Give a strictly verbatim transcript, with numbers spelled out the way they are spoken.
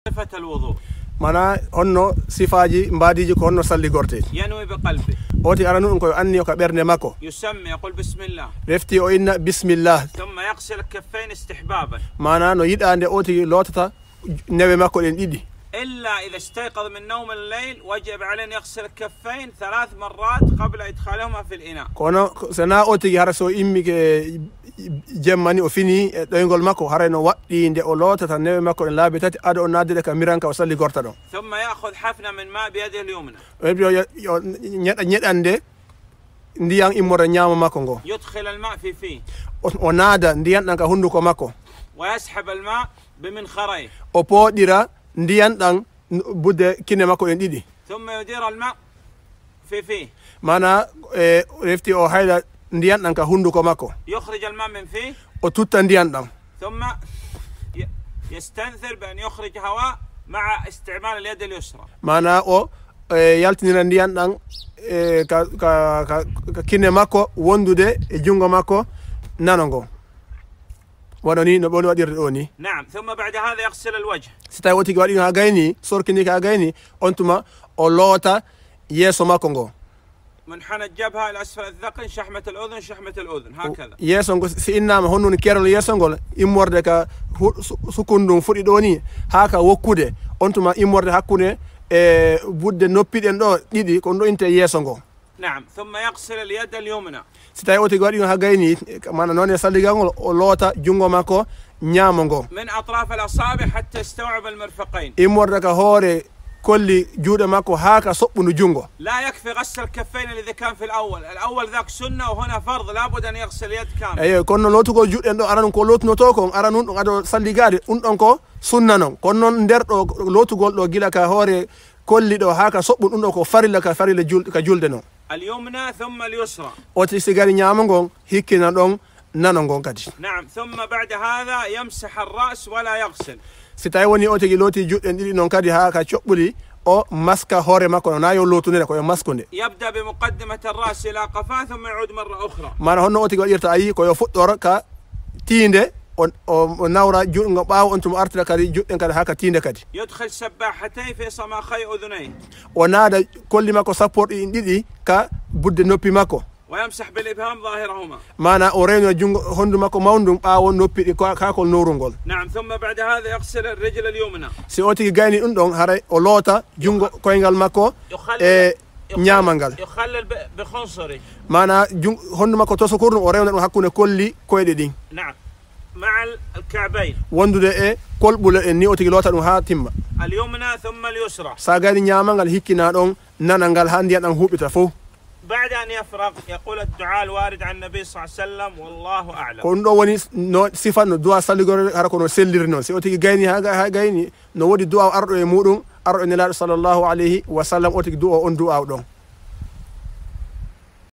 صفة الوضوء mana honno sifaji mbadiji ko honno salli gorte ينوي بقلبه oti aranu ko anni ko bernde makko يسمي يقول بسم الله refti o inna bismillah ثم يغسل الكفين استحبابا mana no yidande oti lotata newe makko den didi إلا إذا استيقظ من نوم الليل وجب عليه أن يغسل الكفين ثلاث مرات قبل إدخالهما في الإناء. kono sena oti haraso immi ke jemmani o fini doygol makko harayno waddi nde o lotata newe makko en laabi tati ado on nadde ka miranka o salli gorta don. ثم يأخذ حفنة من ماء بيده اليمنى. yo nyeda nyedande ndiyam immore nyaama makko ngo. يدخل الماء في فيه. o nada ndiyam dan ka hunduko makko. ويسحب الماء بمنخريه. o podira ndiyan dan budde kine makko en didi ثم يدير الماء في فيه mana e refti o hayla ndiyan dan ka hunduko makko يخرج الماء من فيه o tutta ndiyan dan ثم يستنثر بأن يخرج هواء مع استعمال اليد اليسرى mana o yaltinira ndiyan dan e ka ka ka kine makko wondude e jungo makko nanongo wadoni no boni wadirde doni. نعم ثم بعد هذا يغسل الوجه. sitay woti wadi ha gayni sorkini ka gayni ontuma o lota yeso makko ngo منحنى الجبهة إلى أسفل الذقن شحمة الأذن شحمة الأذن هكذا. yeso ngo si innama honno kerol yeso ngol immorde ka sukundum fudi doni haka wokkude ontuma immorde hakkunde e budde noppiden do didi ko do inte yeso ngo. نعم ثم يغسل اليد اليمنى. sitay woti wadi ha gayni mana non e salligangol o lota jungo makko nyaamo ngo من أطراف الأصابع حتى يستوعب المرفقين. immorde ka hore kolli juude makko haka sobbunu jungo. لا يكفي غسل الكفين إذا كان في الأول، الأول ذاك سنة وهنا فرض لابد أن يغسل اليد كامل. اي kono lotugo juuden do aran ko lotno to ko aran dum ado salligade dum don ko sunna non kono non der do lotugol do gila ka hore kolli do haka sobbu dum do ko farilla ka farilla julde ka julde non. اليمنى ثم اليسرى. oti sigari nyaama ngon hikkina don nano ngon kadi. نعم ثم بعد هذا يمسح الرأس ولا يغسل. sitay woni oti loti juuden didi non kadi ha ka cobbuli o maska hore makko na yo lotunede ko yo maskunde. يبدأ بمقدمة الرأس إلى قفاه ثم يعود مرة أخرى. mana honno oti wadirta ayi ko yo fuddor ka tinde o nawra jungo baaw on tum artira kadi judden kadi haka tinde kadi. يدخل سباحتين في صماخي أذنيه. o naada kolli makko sappordi didi ka budde noppi makko. ويمسح بالإبهام ظاهرهما. mana o reyno jungo hondu makko mawndum baawo noppi ko kakol nowrungol. نعم ثم بعد هذا يغسل الرجل اليمنى. si oti gayni dum don haray o lota jungo koyngal makko e nyamangal. يخلل بخنصره. mana hondu makko to sokurno o rewna dum hakkunde kolli koyde din. نعم مع الكعبين. wondude e kolbule en ni oti lota dum ha timma. اليمنى ثم اليسرى. sa gayni nyamangal hikkina don nanangal handi an hubita fo. بعد أن يفرغ يقول الدعاء الوارد عن النبي صلى الله عليه وسلم والله أعلم. ko ndo woni no sifa no du'a salligore har ko no selliri non si oti gayni ha ha gayni no wodi du'a ardo e mudum ardo ne la sallallahu alayhi wa sallam oti du'a on du'a don.